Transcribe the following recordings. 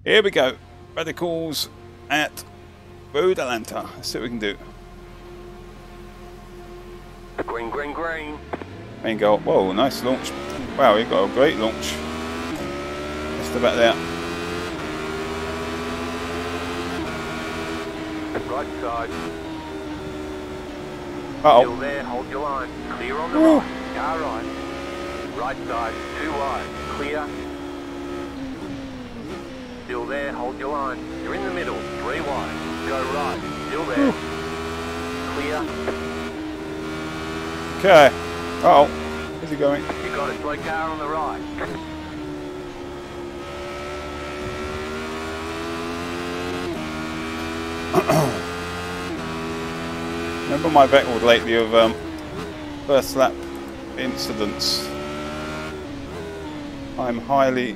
Here we go. Radicals at Road Atlanta. Let's see what we can do. Green, green, green. Main goal. Whoa, nice launch. Wow, we got a great launch. Just about there. Right side. Uh Still oh. there, hold your line. Clear on the right. Car right. Right side, 2 wide. Clear. Still there, hold your line. You're in the middle, 3 wide. Go right. Still there. Clear. Okay. Uh oh. Where's he going? You got a slow car on the right. Remember my record lately of first lap incidents. I'm highly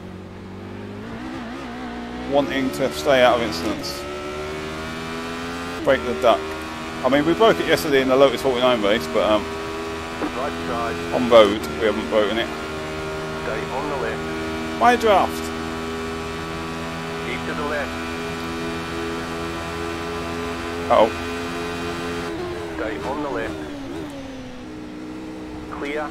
wanting to stay out of incidents. Break the duck. I mean, we broke it yesterday in the Lotus 49 race, but Right side. on road we haven't broken it. Stay on the left. My draft. Keep to the left. Uh oh. Stay on the left. Clear.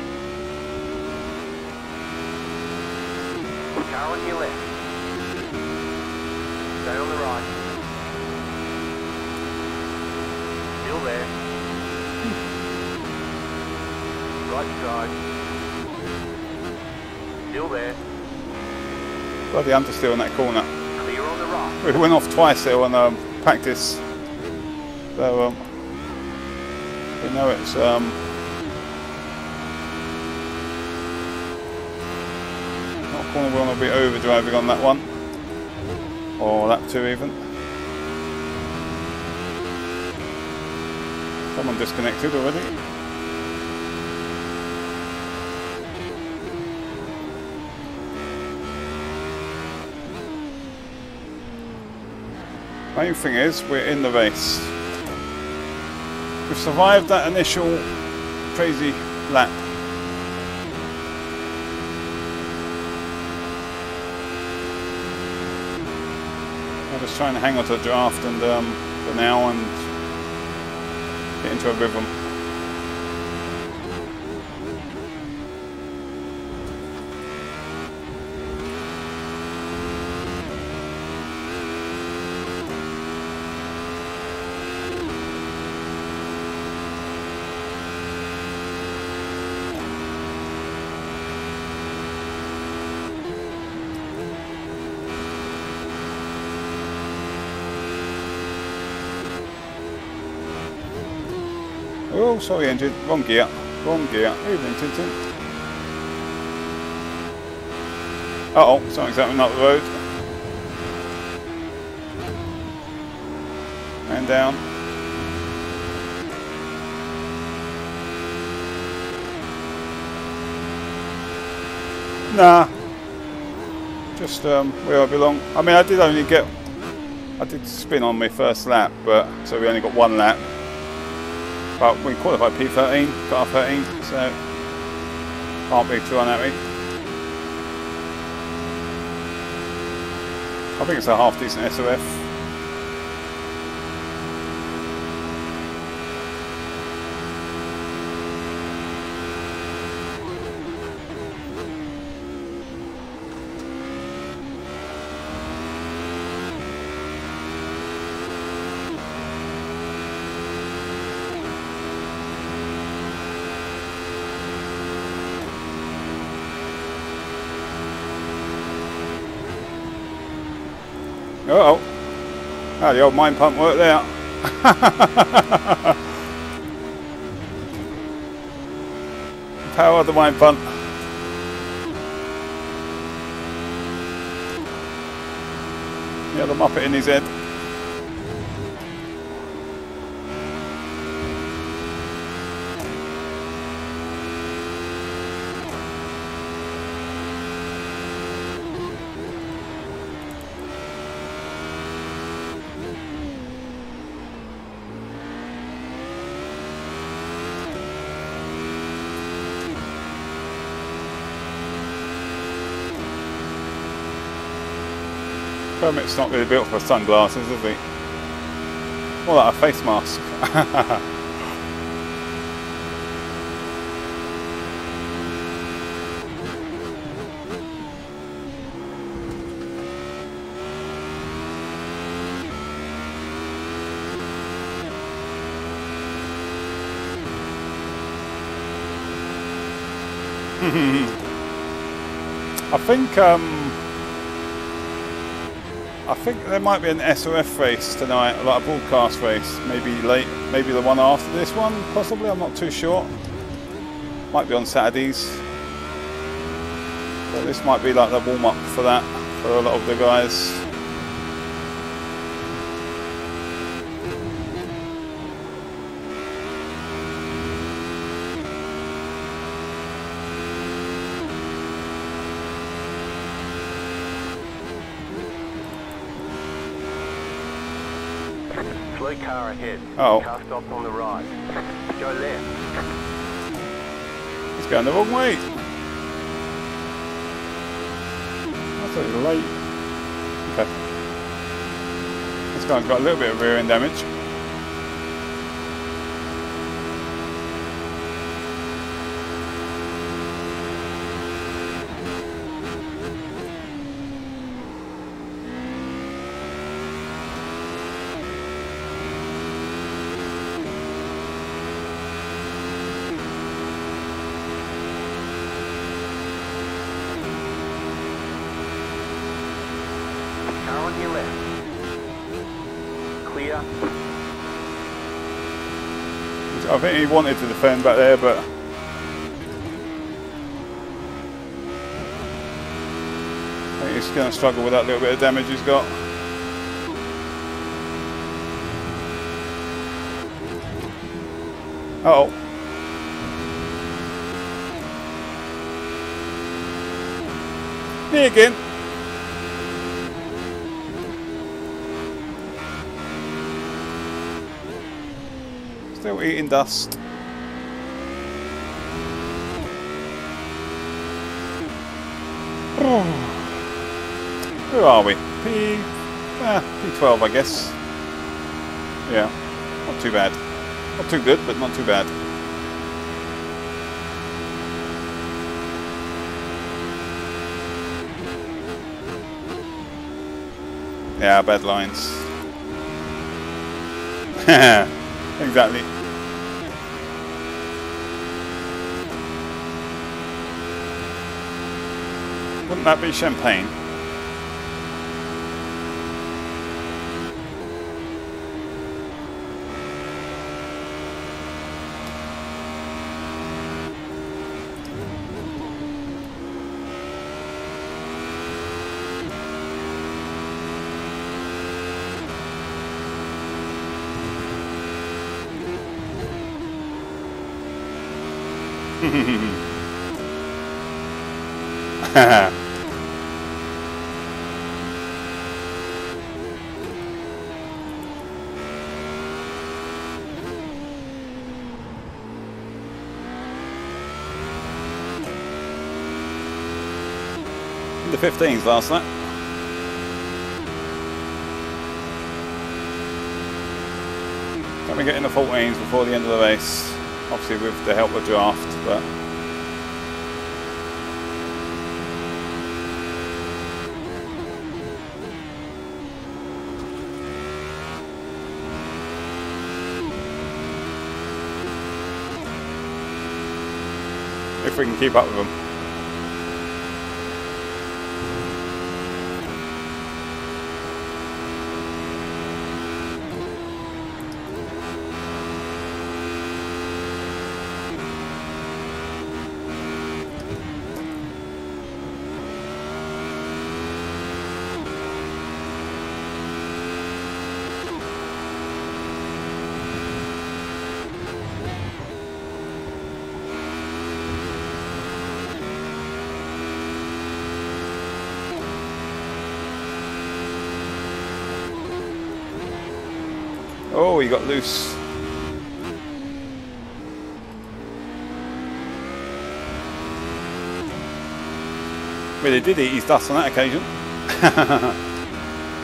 Car on your left. Stay on the right. Still there. Right side. Still there. Bloody understeer in that corner. Clear on the right. We went off twice there on practice. So we know it's not a corner we want to be overdriving on that one. Or lap 2 even. Someone disconnected already. Main thing is, we're in the race. We've survived that initial crazy lap. I'm just trying to hang on to the draft and for now and get into a rhythm. Oh, sorry engine, wrong gear, evening Tintin. Uh oh, something's happening up the road. And down. Nah, just where I belong. I mean, I did spin on my first lap, but so we only got 1 lap. But we qualified P13, got R13, so can't be too unhappy. I think it's a half decent SOF. Uh oh. Ah, the old mine pump worked there. Power of the mine pump. Yeah, the muppet in his head. Kermit's not really built for sunglasses, is he? More like a face mask. I think there might be an SOF race tonight, like a broadcast race, maybe the one after this one, possibly. I'm not too sure. Might be on Saturdays. But this might be like the warm up for that for a lot of the guys. Slow car ahead. Oh. Car stopped on the right. Go left. He's going the wrong way. That's a little late. Okay. This guy's got a little bit of rear end damage. On your left. Clear. I think he wanted to defend back there, but I think he's going to struggle with that little bit of damage he's got. Uh-oh. Me again. Still eating dust. Where are we? P12, I guess. Yeah, not too bad. Not too good, but not too bad. Yeah, bad lines. Exactly. Wouldn't that be champagne? The 15s last night. Can we get in the 14s before the end of the race? Obviously with the help of draft, but if we can keep up with them. Oh, he got loose. Really did eat his dust on that occasion.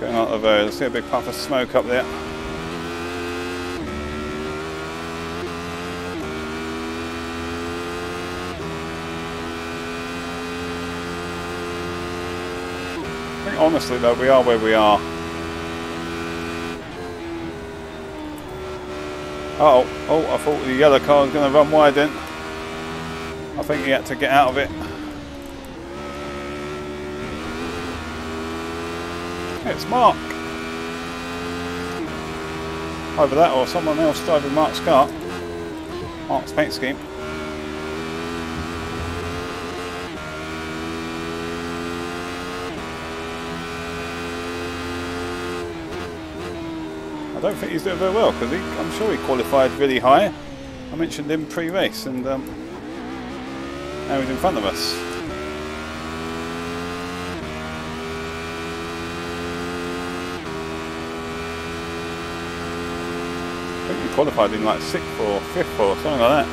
Going out the road. I see a big puff of smoke up there. I think honestly though, we are where we are. Oh, I thought the yellow car was going to run wide then. I think he had to get out of it. It's Mark. Either that or someone else driving Mark's car. Mark's paint scheme. I don't think he's doing very well because I'm sure he qualified really high. I mentioned him pre-race and now he's in front of us. I think he qualified in like 6th or 5th or something like that.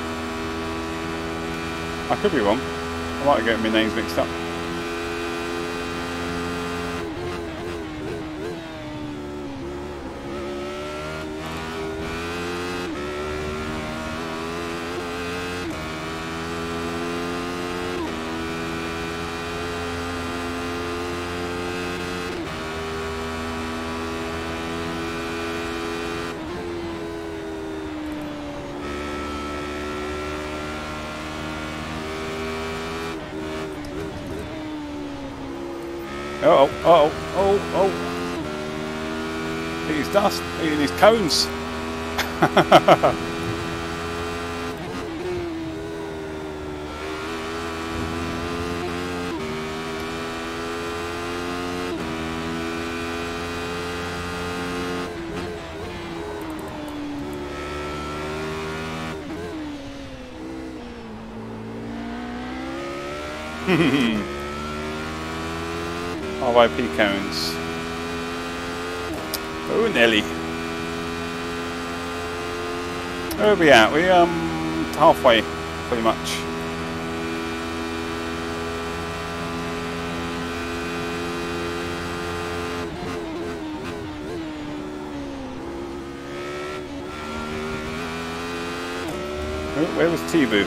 I could be wrong. I might be getting my names mixed up. Oh. Eating his dust, eating his cones. RIP cones. Oh, Nelly. Where are we at? We halfway, pretty much. Oh, where was T-Boo?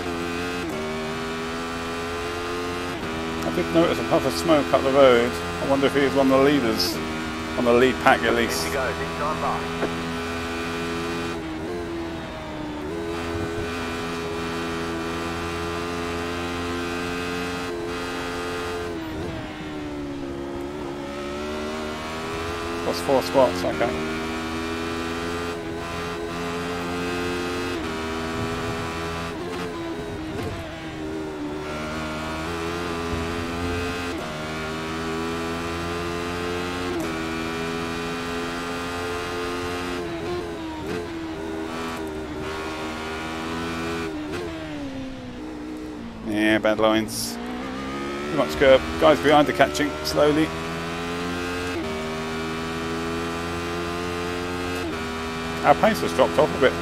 I did notice a puff of smoke up the road. I wonder if he was one of the leaders, on the lead pack at least. Here you go, big time bar. Plus 4 spots, okay. Yeah, bad lines. Too much curb. Guys behind are catching slowly. Our pace has dropped off a bit.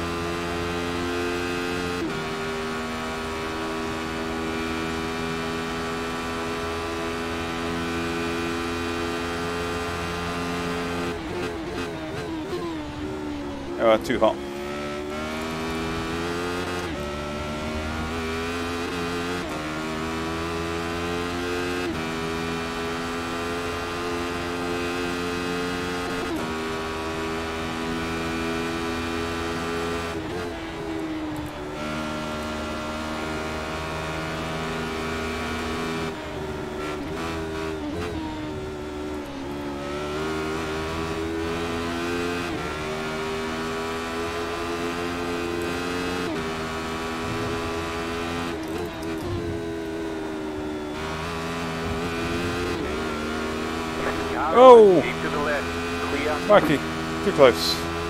Oh, too hot. Oh! Keep to the left. Clear. Mikey, too close.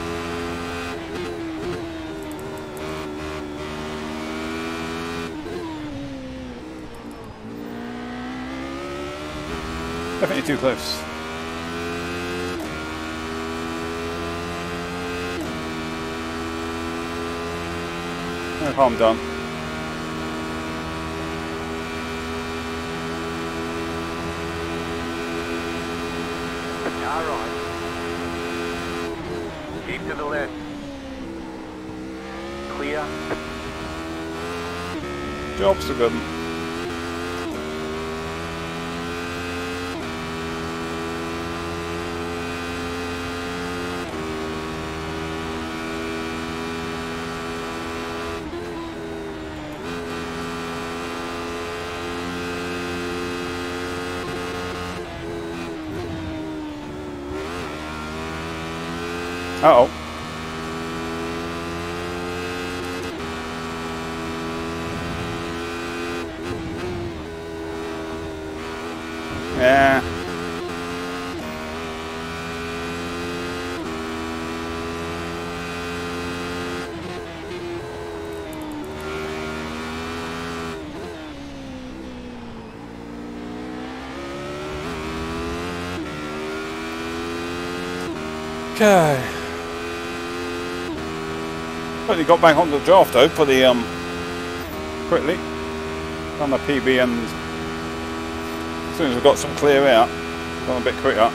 Definitely too close. No harm done. Car right. Delta. Job's a good one. Uh-oh. Yeah. Okay. But you got back onto the draft though, pretty quickly. Done the PB, and as soon as we got some clear out, gone a bit quicker.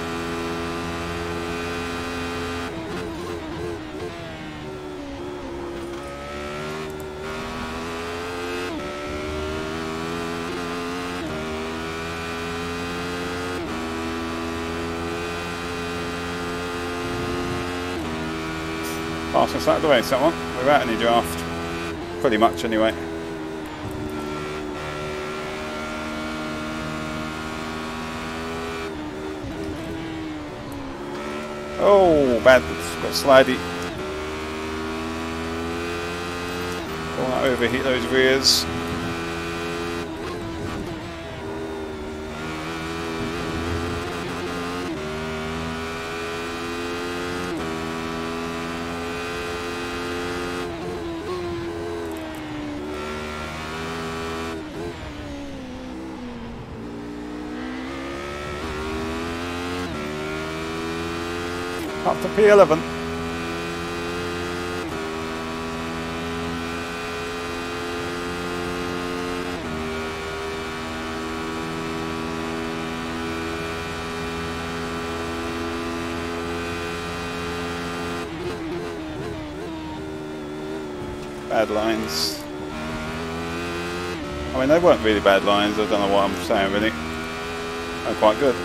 Passing us out of the race, that one, without any draft. Pretty much anyway. Oh, bad, got slidey. Don't want to overheat those rears. Up to P11. Bad lines. I mean, they weren't really bad lines. I don't know what I'm saying really. They're quite good.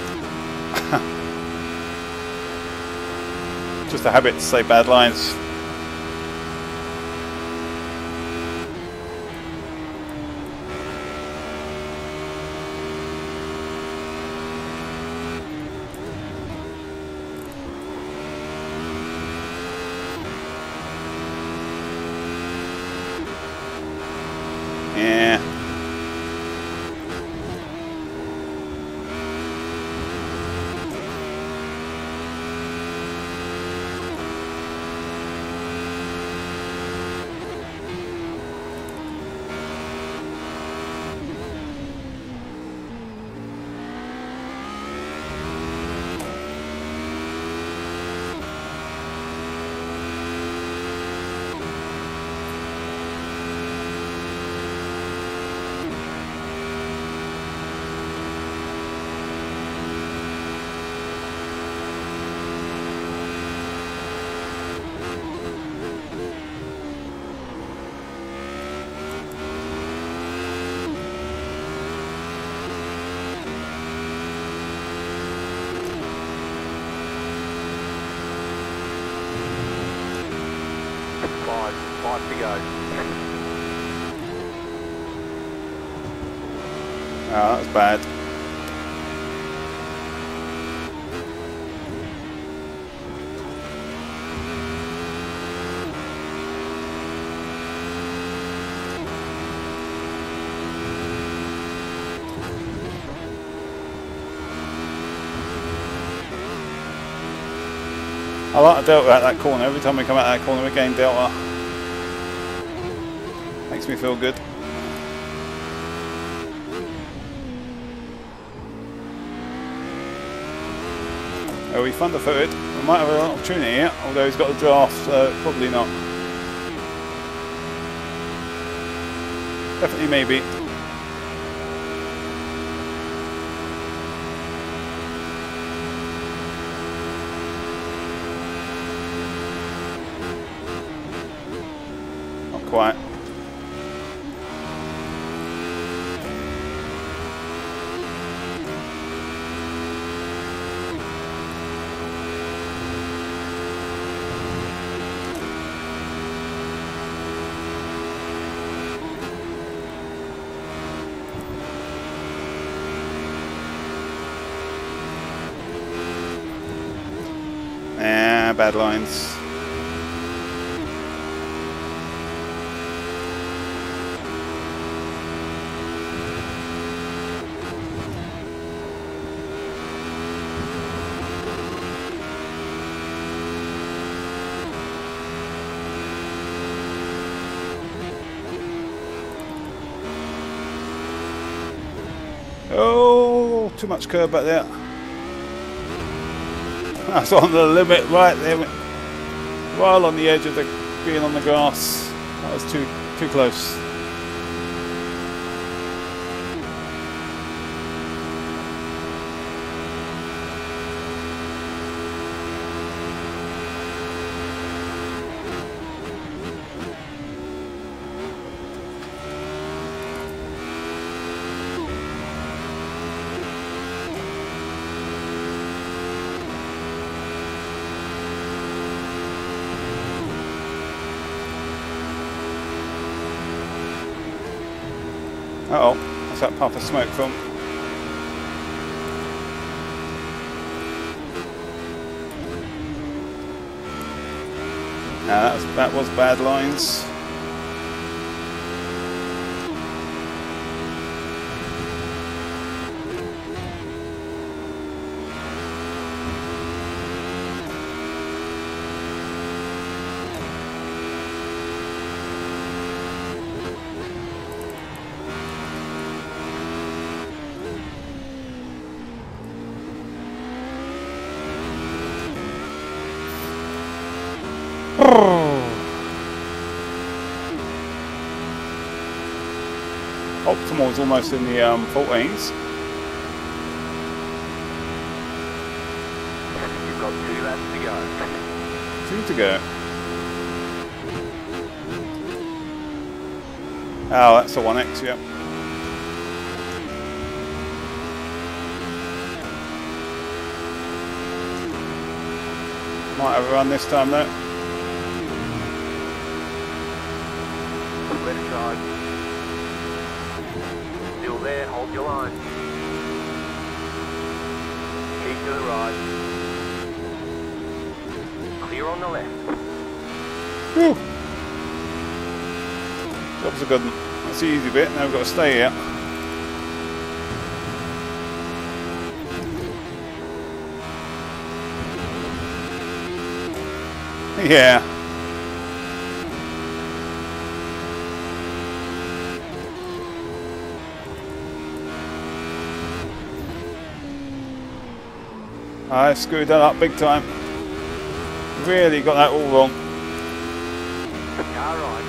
Just a habit to say bad lines. Yeah. Five to go. Oh, that was bad. I like the delta at that corner. Every time we come out that corner we gain delta. Makes me feel good. Oh, he's thunder-footed. We might have an opportunity here, although he's got the draft, so probably not. Definitely maybe. quite. Bad lines. Oh, too much curb back there. That's on the limit right there, right on the edge of the being on the grass. That was too close. Uh oh, what's that puff of smoke from? Nah, that was bad lines. Optimal is almost in the 14s. You've got 2 laps to go. 2 to go. Oh, that's a 1x, yep. Might have a run this time though. Left side. Still there, hold your line. Keep to the right. Clear on the left. Whew. Job's a good one. That's the easy bit, now we've got to stay here. Yeah. I screwed that up big time. Really got that all wrong. Car right.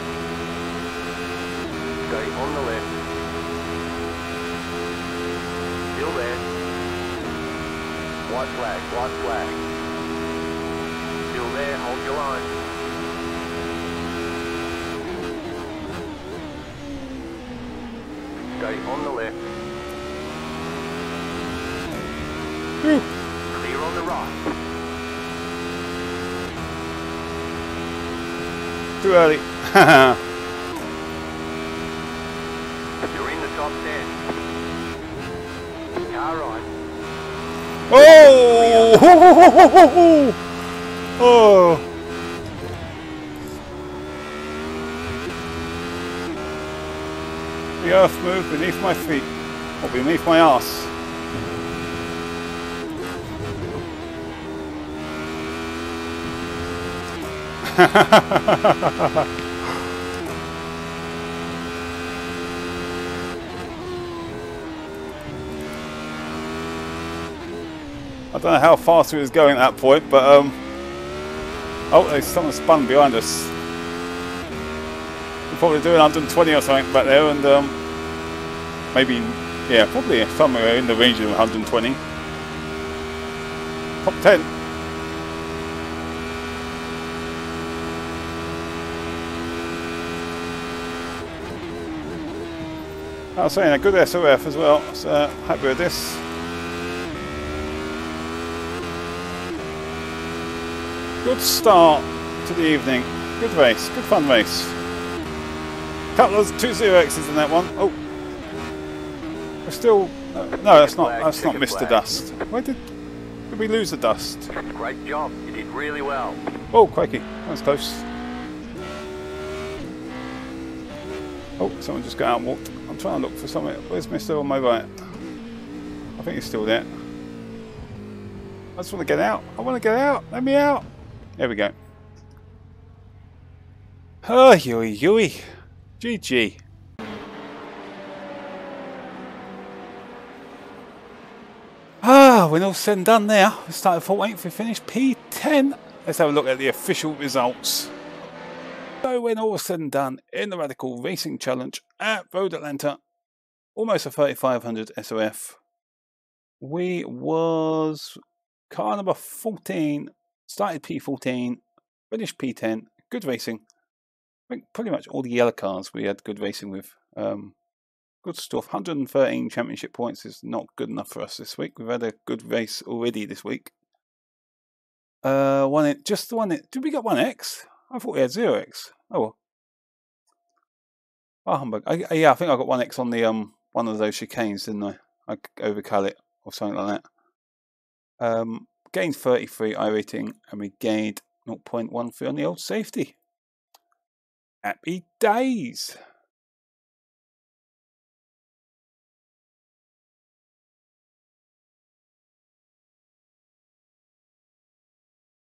Stay on the left. Still there. White flag, white flag. Still there, hold your line. Stay on the left. Whew. Clear on the right. Too early. You're in the top 10. Car right. Oh! Oh! The earth moved beneath my feet, or beneath my arse. I don't know how fast we was going at that point, but oh, there's someone spun behind us. We're probably doing 120 or something back there, and maybe, yeah, probably somewhere in the range of 120. Top 10. I was saying a good SOF as well, so happy with this. Good start to the evening. Good race, good fun race. Couple of 2 0X's in that one. Oh, we're still no, that's not Mr. Dust. Why did we lose the dust? Great job. You did really well. Oh, crikey, that was close. Oh, someone just got out and walked. I'm trying to look for something. Where's Mr. on my right? I think he's still there. I just want to get out. I want to get out. Let me out. There we go. Oh, Yui Yui. GG. When all said and done there, we started 14th, we finished P10. Let's have a look at the official results. So when all was said and done, in the Radical Racing Challenge at Road Atlanta, almost a 3500 SOF, we was car number 14, started P14, finished P10, good racing. I think pretty much all the yellow cars we had good racing with. Good stuff. 113 championship points is not good enough for us this week. We've had a good race already this week. Just the one. Did we get 1X? I thought we had 0X. Oh well. Oh humbug. Yeah, I think I got 1X on the one of those chicanes, didn't I? I overcut it or something like that. Gained 33 iRating and we gained 0.13 on the old safety. Happy days.